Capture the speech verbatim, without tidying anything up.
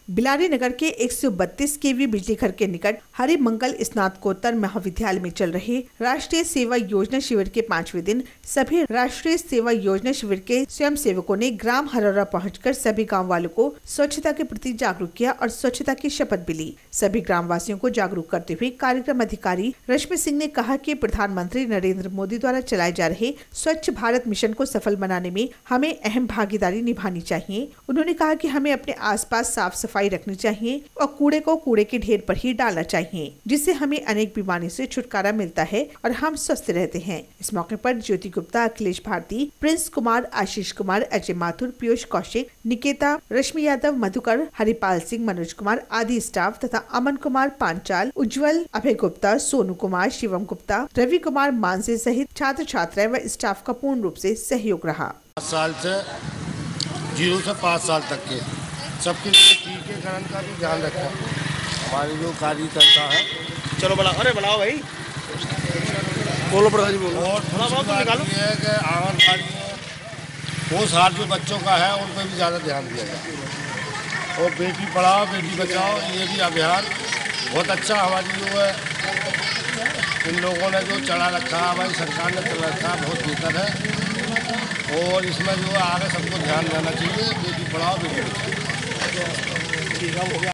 बिलारी नगर के एक सौ बत्तीस केवी बिजली घर के निकट हरि मंगल स्नातकोत्तर महाविद्यालय में चल रहे राष्ट्रीय सेवा योजना शिविर के पांचवें दिन सभी राष्ट्रीय सेवा योजना शिविर के स्वयं सेवकों ने ग्राम हरौरा पहुंचकर सभी गांव वालों को स्वच्छता के प्रति जागरूक किया और स्वच्छता की शपथ भी ली। सभी ग्राम वासियों को जागरूक करते हुए कार्यक्रम अधिकारी रश्मि सिंह ने कहा कि प्रधानमंत्री नरेंद्र मोदी द्वारा चलाए जा रहे स्वच्छ भारत मिशन को सफल बनाने में हमें अहम भागीदारी निभानी चाहिए। उन्होंने कहा कि हमें अपने आसपास साफ सफाई रखनी चाहिए और कूड़े को कूड़े के ढेर पर ही डालना चाहिए, जिससे हमें अनेक बीमारियों से छुटकारा मिलता है और हम स्वस्थ रहते हैं। इस मौके पर ज्योति गुप्ता, अखिलेश भारती, प्रिंस कुमार, आशीष कुमार, अजय माथुर, पीयूष कौशिक, निकेता, रश्मि यादव, मधुकर, हरिपाल सिंह, मनोज कुमार आदि स्टाफ तथा अमन कुमार पांचाल, उज्जवल, अभय गुप्ता, सोनू कुमार, शिवम गुप्ता, रवि कुमार मानसे सहित छात्र छात्राएं व स्टाफ का पूर्ण रूप से सहयोग रहा। साल से जीरो से पाँच साल तक के सबके लिए टीकाकरण का भी ध्यान रखें। हमारे जो कार्यकर्ता है, चलो बना, अरे बनाओ भाई, बोलो प्रधान जी बोलो। और दूसरी है कि आंगनबाड़ी में वो साल जो बच्चों का है उन पर भी ज़्यादा ध्यान दिया जाए। और बेटी पढ़ाओ बेटी बचाओ, ये भी अभियान बहुत अच्छा हमारी जो है इन लोगों ने जो चला रखा है, हमारी सरकार ने चला रखा है, बहुत बेहतर है। और इसमें जो है आगे सबको ध्यान देना चाहिए, बेटी पढ़ाओ बेटी बचाओ।